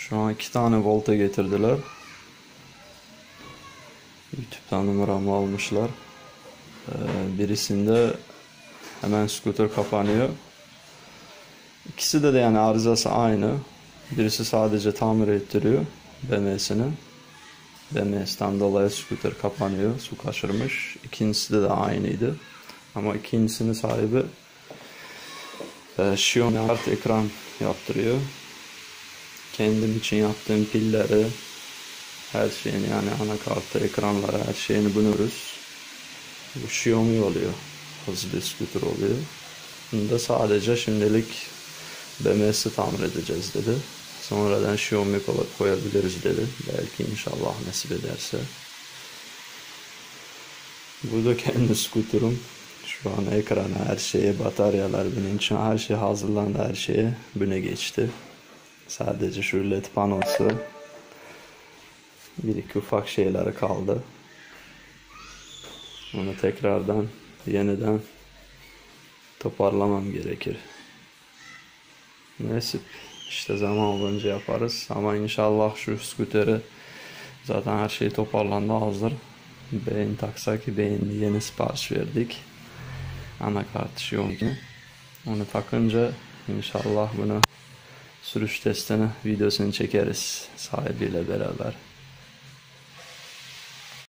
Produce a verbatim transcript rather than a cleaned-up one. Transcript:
Şu an iki tane volta getirdiler. YouTube'dan numaramı almışlar. Ee, birisinde hemen scooter kapanıyor. İkisi de, de yani arızası aynı. Birisi sadece tamir ettiriyor B M W'sini. B M W'den dolayı scooter kapanıyor. Su kaçırmış. İkincisinde de aynıydı. Ama ikincisinin sahibi e, Xiaomi kart ekran yaptırıyor. Kendim için yaptığım pilleri, her şeyini, yani anakartı, ekranları, her şeyini buluyoruz. Bu Xiaomi oluyor. Hızlı bir scooter oluyor. Bunu da sadece şimdilik B M W'si tamir edeceğiz dedi. Sonradan Xiaomi koyabiliriz dedi. Belki inşallah nasip ederse. Bu da kendi scooter'um. Şu an ekrana, her şeye, bataryalar, bunun için her şey hazırlandı, her şeye büne geçti. Sadece şu led panosu, bir iki ufak şeyleri kaldı. Onu tekrardan yeniden toparlamam gerekir. Neyse, işte zaman olunca yaparız. Ama inşallah şu skuteri, zaten her şey toparlandı, hazır. Beyin taksak, beyin yeni sipariş verdik. Anakart Xiaomi. Onu takınca inşallah bunu sürüş testini, videosunu çekeriz sahibiyle beraber.